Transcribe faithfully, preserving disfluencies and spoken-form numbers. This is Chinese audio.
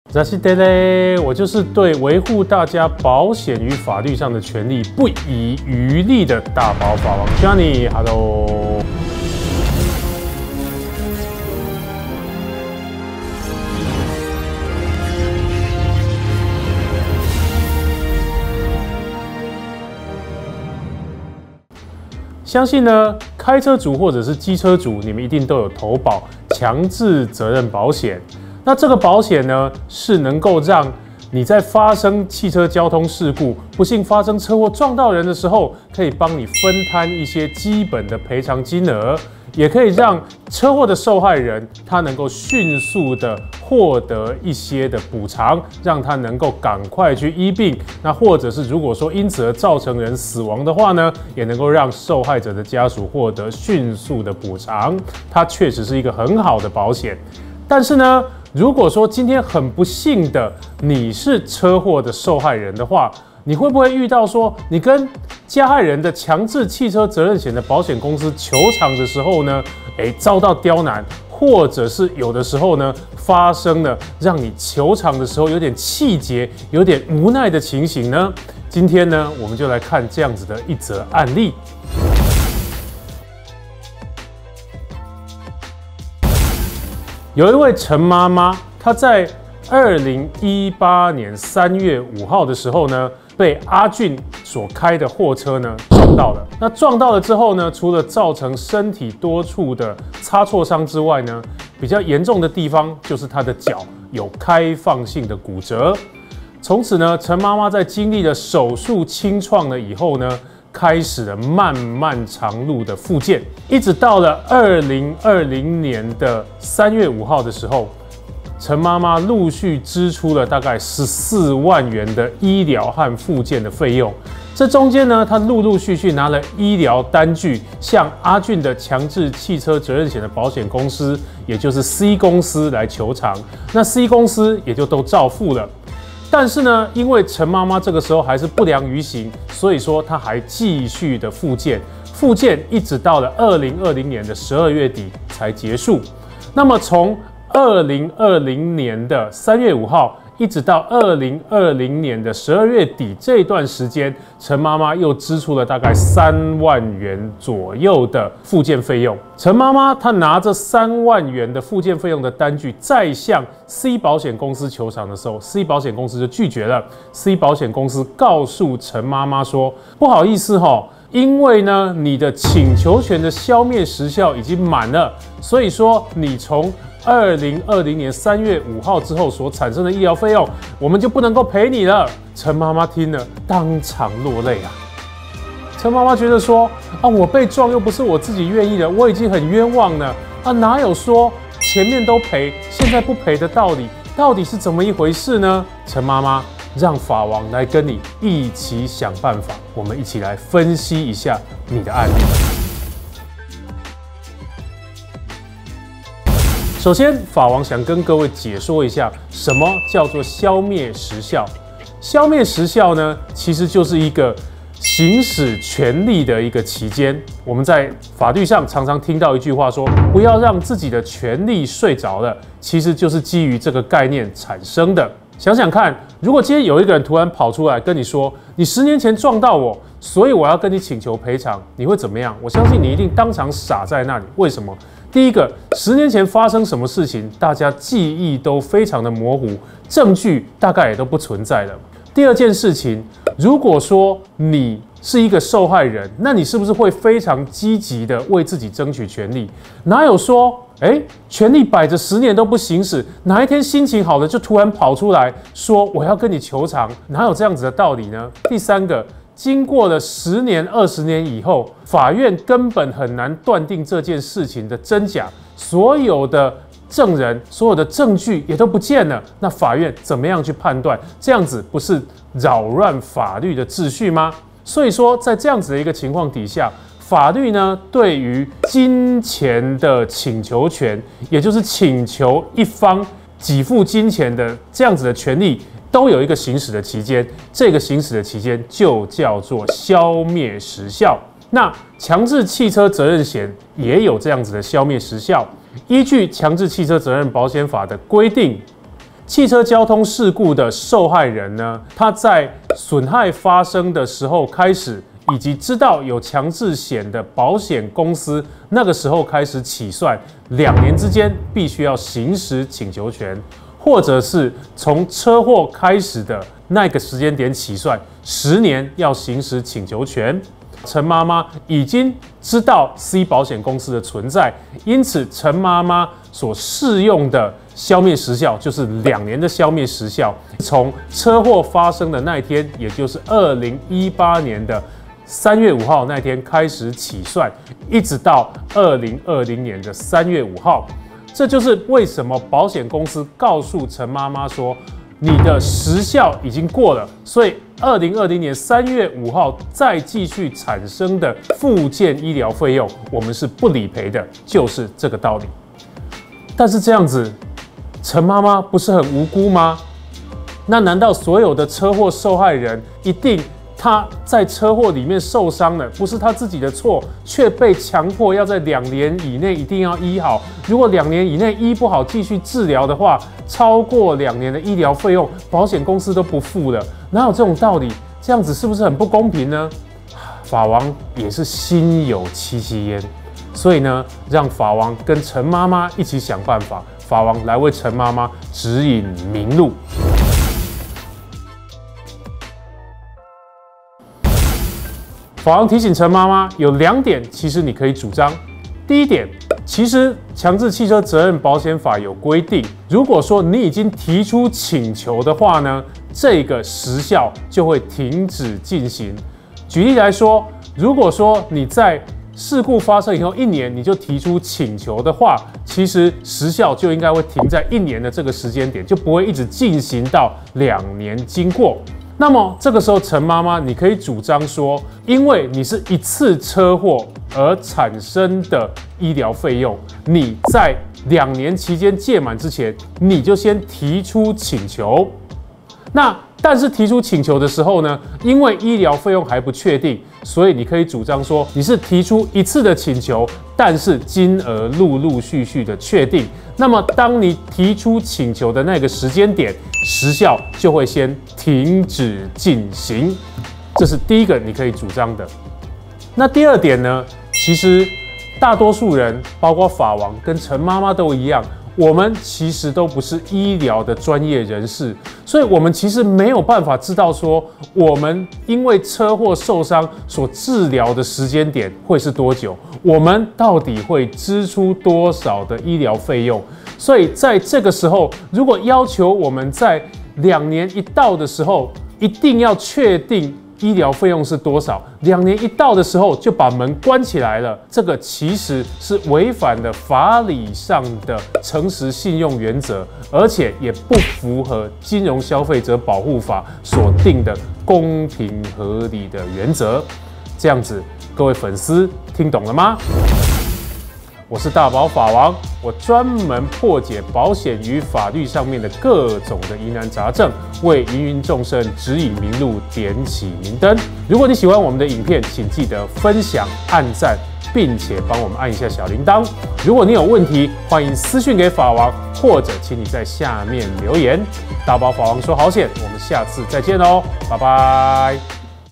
扎西德嘞，我就是对维护大家保险与法律上的权利不遗余力的大宝法王 Johnny。Hello。相信呢，开车族或者是机车族，你们一定都有投保强制责任保险。那这个保险呢，是能够让你在发生汽车交通事故、不幸发生车祸撞到人的时候，可以帮你分摊一些基本的赔偿金额，也可以让车祸的受害人他能够迅速的获得一些的补偿，让他能够赶快去医病。那或者是如果说因此而造成人死亡的话呢，也能够让受害者的家属获得迅速的补偿。它确实是一个很好的保险。但是呢，如果说今天很不幸的你是车祸的受害人的话，你会不会遇到说你跟加害人的强制汽车责任险的保险公司求偿的时候呢，哎，遭到刁难，或者是有的时候呢发生了让你求偿的时候有点气结、有点无奈的情形呢？今天呢，我们就来看这样子的一则案例。有一位陈妈妈，她在二零一八年三月五号的时候呢，被阿俊所开的货车呢撞到了。那撞到了之后呢，除了造成身体多处的擦挫伤之外呢，比较严重的地方就是她的脚有开放性的骨折。从此呢，陈妈妈在经历了手术清创了以后呢，开始了漫漫长路的复健，一直到了二零二零年的三月五号的时候，陈妈妈陆续支出了大概十四万元的医疗和复健的费用。这中间呢，她陆陆续续拿了医疗单据，向阿俊的强制汽车责任险的保险公司，也就是 C 公司来求偿。那 C 公司也就都照付了。但是呢，因为陈妈妈这个时候还是不良于行，所以说她还继续的复健，复健一直到了二零二零年的十二月底才结束。那么从二零二零年的三月五号一直到二零二零年的十二月底这段时间，陈妈妈又支出了大概三万元左右的复健费用。陈妈妈她拿着三万元的复健费用的单据，再向 C 保险公司求偿的时候 ，C 保险公司就拒绝了。C 保险公司告诉陈妈妈说：“不好意思哈，因为呢你的请求权的消灭时效已经满了，所以说你从二零二零年三月五号之后所产生的医疗费用，我们就不能够赔你了。”陈妈妈听了当场落泪啊！陈妈妈觉得说啊，我被撞又不是我自己愿意的，我已经很冤枉了啊，哪有说前面都赔，现在不赔的道理？到底是怎么一回事呢？陈妈妈，让法王来跟你一起想办法，我们一起来分析一下你的案例。首先，法王想跟各位解说一下，什么叫做消灭时效。消灭时效呢，其实就是一个行使权利的一个期间。我们在法律上常常听到一句话说，不要让自己的权利睡着了，其实就是基于这个概念产生的。想想看，如果今天有一个人突然跑出来跟你说，你十年前撞到我，所以我要跟你请求赔偿，你会怎么样？我相信你一定当场傻在那里。为什么？第一个，十年前发生什么事情，大家记忆都非常的模糊，证据大概也都不存在了。第二件事情，如果说你是一个受害人，那你是不是会非常积极的为自己争取权利？哪有说，哎，权利摆着十年都不行使，哪一天心情好了就突然跑出来说我要跟你求偿？哪有这样子的道理呢？第三个，经过了十年、二十年以后，法院根本很难断定这件事情的真假，所有的证人、所有的证据也都不见了，那法院怎么样去判断？这样子不是扰乱法律的秩序吗？所以说，在这样子的一个情况底下，法律呢对于金钱的请求权，也就是请求一方给付金钱的这样子的权利，都有一个行使的期间，这个行使的期间就叫做消灭时效。那强制汽车责任险也有这样子的消灭时效。依据强制汽车责任保险法的规定， 汽车交通事故的受害人呢，他在损害发生的时候开始，以及知道有强制险的保险公司那个时候开始起算，两年之间必须要行使请求权，或者是从车祸开始的那个时间点起算，十年要行使请求权。陈妈妈已经知道 C 保险公司的存在，因此陈妈妈所适用的消灭时效就是两年的消灭时效，从车祸发生的那一天，也就是二零一八年的三月五号那天开始起算，一直到二零二零年的三月五号。这就是为什么保险公司告诉陈妈妈说，你的时效已经过了，所以二零二零年三月五号再继续产生的复健医疗费用，我们是不理赔的，就是这个道理。但是这样子，陈妈妈不是很无辜吗？那难道所有的车祸受害人一定他在车祸里面受伤了，不是他自己的错，却被强迫要在两年以内一定要医好？如果两年以内医不好，继续治疗的话，超过两年的医疗费用，保险公司都不付了，哪有这种道理？这样子是不是很不公平呢？法王也是心有戚戚焉，所以呢，让法王跟陈妈妈一起想办法，法王来为陈妈妈指引明路。法王提醒陈妈妈有两点，其实你可以主张。第一点，其实强制汽车责任保险法有规定，如果说你已经提出请求的话呢，这个时效就会停止进行。举例来说，如果说你在事故发生以后一年你就提出请求的话，其实时效就应该会停在一年的这个时间点，就不会一直进行到两年经过。那么这个时候，陈妈妈，你可以主张说，因为你是一次车祸而产生的医疗费用，你在两年期间届满之前，你就先提出请求。那但是提出请求的时候呢，因为医疗费用还不确定，所以你可以主张说，你是提出一次的请求，但是金额陆陆续续的确定。那么当你提出请求的那个时间点，时效就会先停止进行，这是第一个你可以主张的。那第二点呢？其实大多数人，包括法王跟陈妈妈都一样，我们其实都不是医疗的专业人士，所以我们其实没有办法知道说，我们因为车祸受伤所治疗的时间点会是多久，我们到底会支出多少的医疗费用。所以在这个时候，如果要求我们在两年一到的时候，一定要确定医疗费用是多少，两年一到的时候就把门关起来了，这个其实是违反了法理上的诚实信用原则，而且也不符合金融消费者保护法所定的公平合理的原则。这样子，各位粉丝听懂了吗？我是大宝法王，我专门破解保险与法律上面的各种的疑难杂症，为芸芸众生指引明路，点起明灯。如果你喜欢我们的影片，请记得分享、按赞，并且帮我们按一下小铃铛。如果你有问题，欢迎私讯给法王，或者请你在下面留言。大宝法王说好险，我们下次再见喽，拜拜。